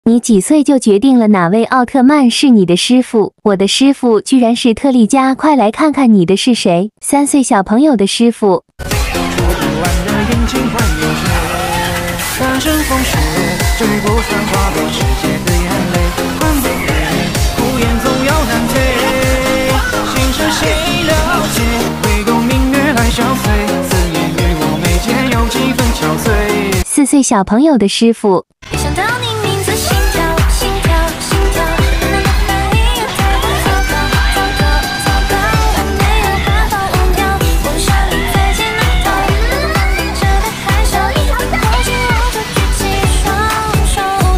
你几岁就决定了哪位奥特曼是你的师傅？我的师傅居然是特利迦，快来看看你的是谁？3岁小朋友的师傅。大声风雪，这不算划过世界的眼泪，换不回，胡言总要难退，心事谁了解？唯共明月来相随，此言与我眉间有几分憔悴。4岁小朋友的师傅。想到你名字，心跳，心跳，心跳，难道没有太多糟糕，糟糕，糟糕，我没有办法忘掉，我说你再见那头，这个海啸，或许我就举起双手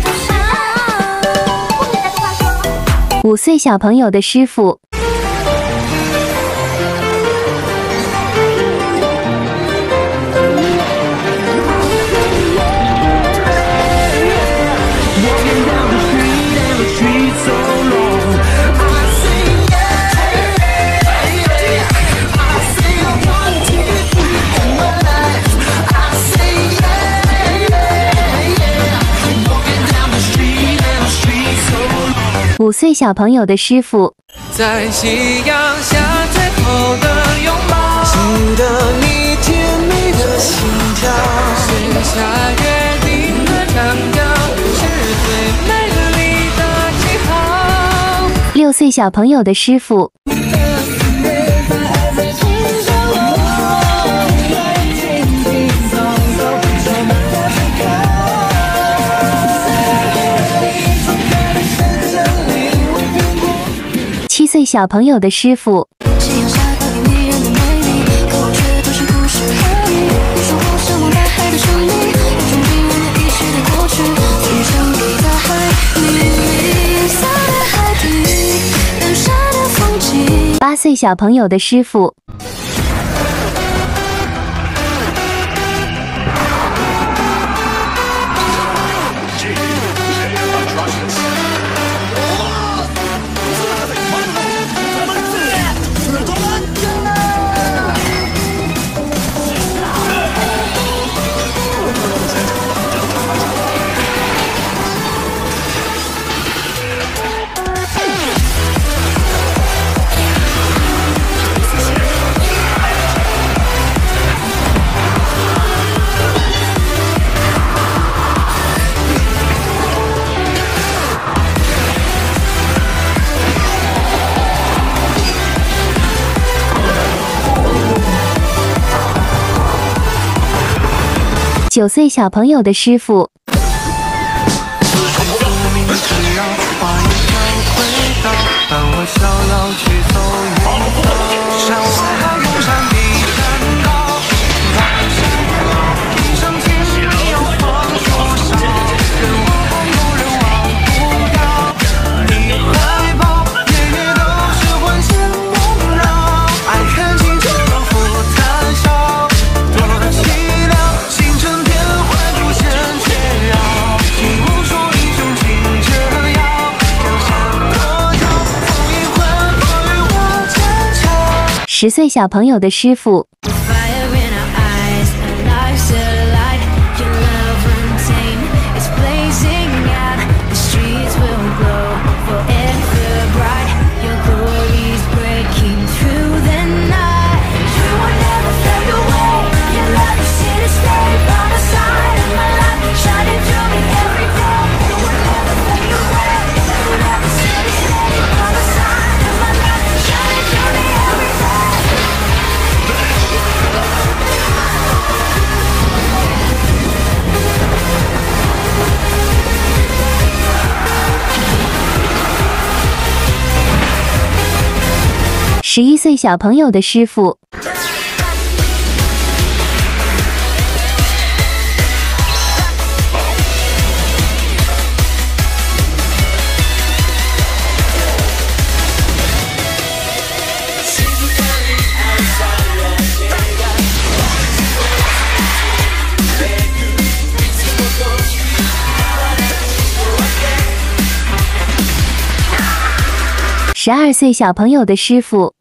投降。5岁小朋友的师傅。5岁小朋友的师傅。在夕阳下最后的拥抱，记得你甜蜜的心跳，许下约定的长调，是最美丽的记号。6岁小朋友的师傅。7岁小朋友的师傅。8岁小朋友的师傅。9岁小朋友的师傅。10岁小朋友的师傅。11岁小朋友的师傅。12岁小朋友的师傅。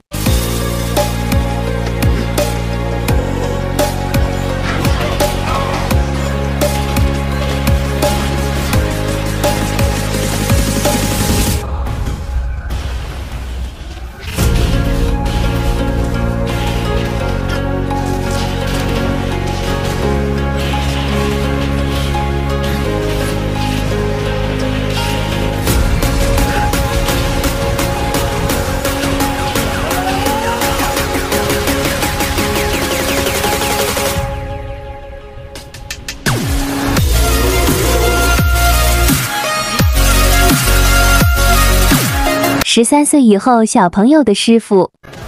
13岁以后小朋友的师傅。